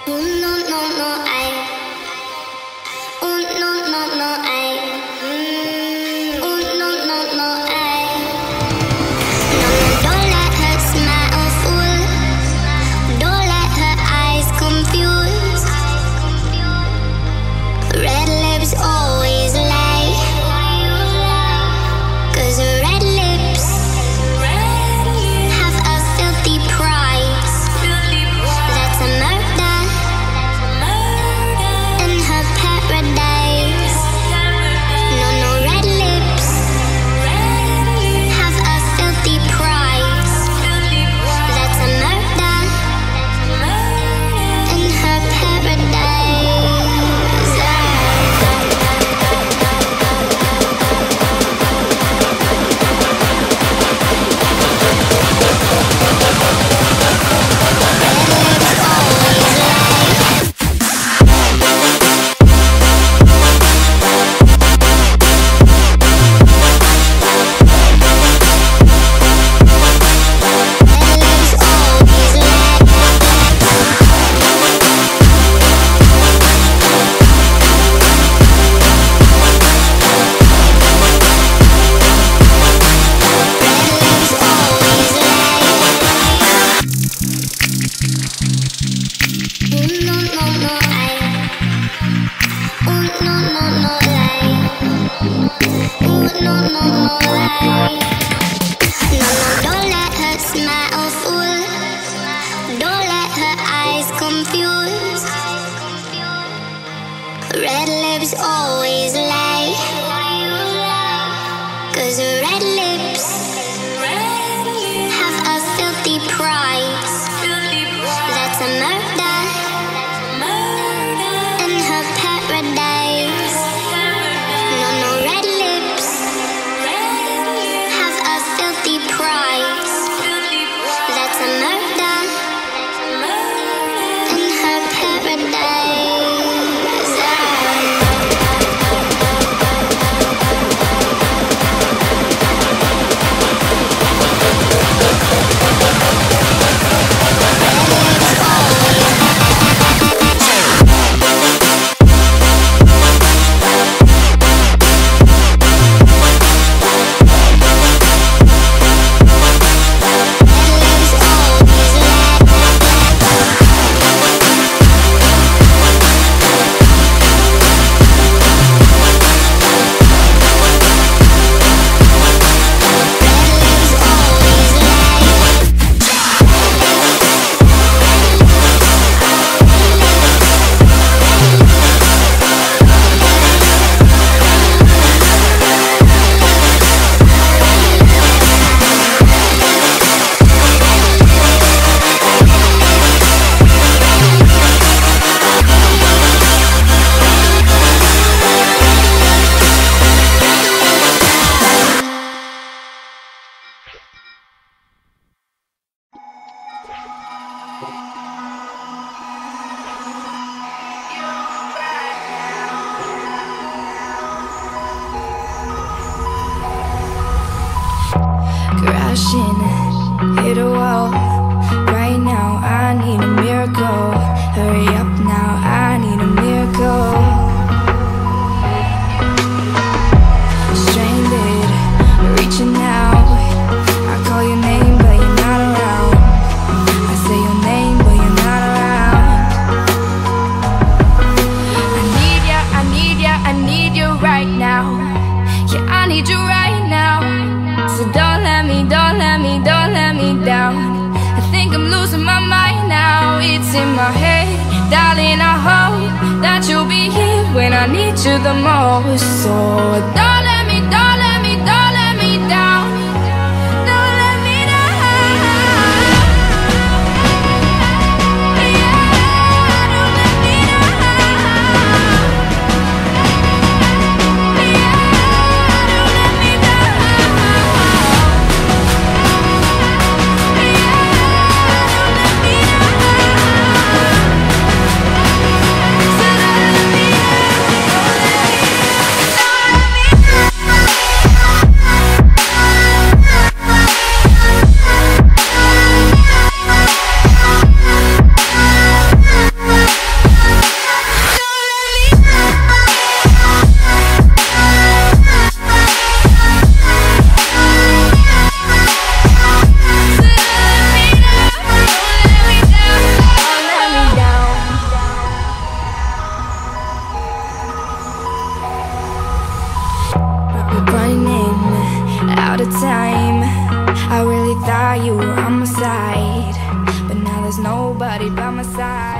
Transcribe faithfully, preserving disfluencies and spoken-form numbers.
Crashing, hit a wall. Right now I need a miracle. Hurry up now, I need a miracle. Stranded, reaching out. I call your name but you're not around. I say your name but you're not around. I need ya, I need ya, I need you right now. Yeah, I need you right now. So don't let me, don't let me, don't let me down. I think I'm losing my mind now. It's in my head, darling, I hope that you'll be here when I need you the most. So don't let me, don't let me, don't let me down. Don't let me down. Yeah, don't let me down. Yeah, don't let me down. So don't let me down. Don't let me down. We're running out of time. I really thought you were on my side, but now there's nobody by my side.